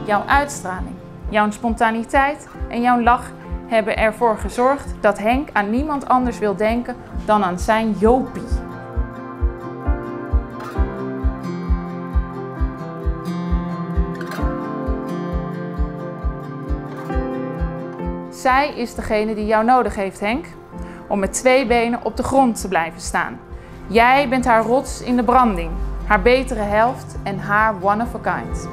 jouw uitstraling, jouw spontaniteit en jouw lach hebben ervoor gezorgd dat Henk aan niemand anders wil denken dan aan zijn Jopie. Zij is degene die jou nodig heeft, Henk, om met 2 benen op de grond te blijven staan. Jij bent haar rots in de branding, haar betere helft en haar one of a kind.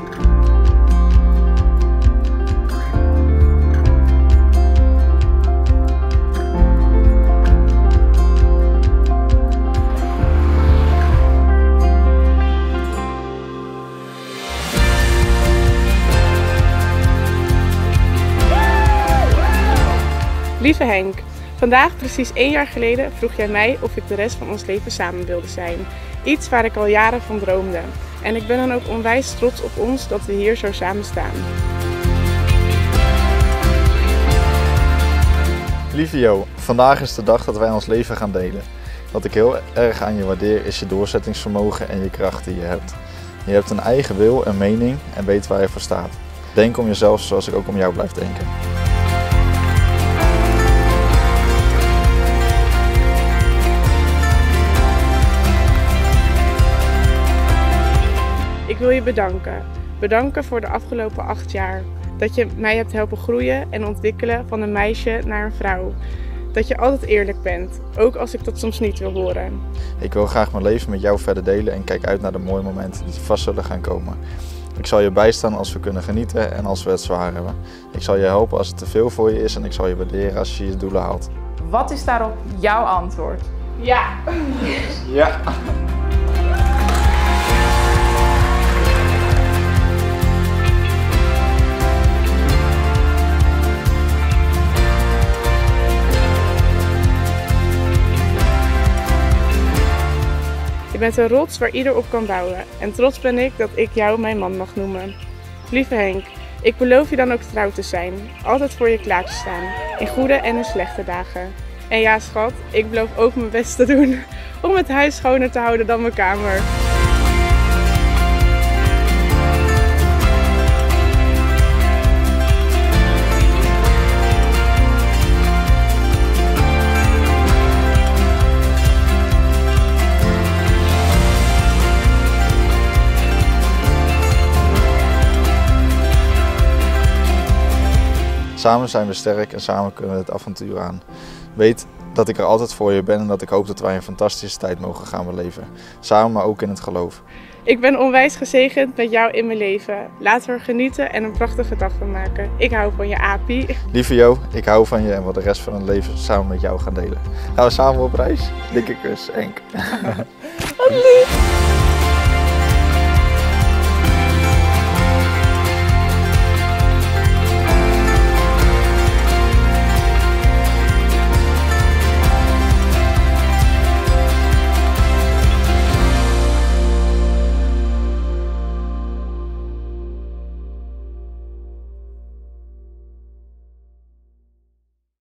Lieve Henk, vandaag precies 1 jaar geleden vroeg jij mij of ik de rest van ons leven samen wilde zijn. Iets waar ik al jaren van droomde. En ik ben dan ook onwijs trots op ons dat we hier zo samen staan. Lieve Jo, vandaag is de dag dat wij ons leven gaan delen. Wat ik heel erg aan je waardeer is je doorzettingsvermogen en je kracht die je hebt. Je hebt een eigen wil en mening en weet waar je voor staat. Denk om jezelf zoals ik ook om jou blijf denken. Ik wil je bedanken. Bedanken voor de afgelopen 8 jaar. Dat je mij hebt helpen groeien en ontwikkelen van een meisje naar een vrouw. Dat je altijd eerlijk bent, ook als ik dat soms niet wil horen. Ik wil graag mijn leven met jou verder delen en kijk uit naar de mooie momenten die vast zullen gaan komen. Ik zal je bijstaan als we kunnen genieten en als we het zwaar hebben. Ik zal je helpen als het te veel voor je is en ik zal je waarderen als je je doelen haalt. Wat is daarop jouw antwoord? Ja! Ja! Je bent een rots waar ieder op kan bouwen en trots ben ik dat ik jou mijn man mag noemen. Lieve Henk, ik beloof je dan ook trouw te zijn, altijd voor je klaar te staan, in goede en in slechte dagen. En ja schat, ik beloof ook mijn best te doen om het huis schoner te houden dan mijn kamer. Samen zijn we sterk en samen kunnen we het avontuur aan. Weet dat ik er altijd voor je ben en dat ik hoop dat wij een fantastische tijd mogen gaan beleven. Samen, maar ook in het geloof. Ik ben onwijs gezegend met jou in mijn leven. Laten we er genieten en een prachtige dag van maken. Ik hou van je, Apie. Lieve Jo, ik hou van je en wil de rest van het leven samen met jou gaan delen. Gaan we samen op reis? Dikke kus, Henk. Wat lief!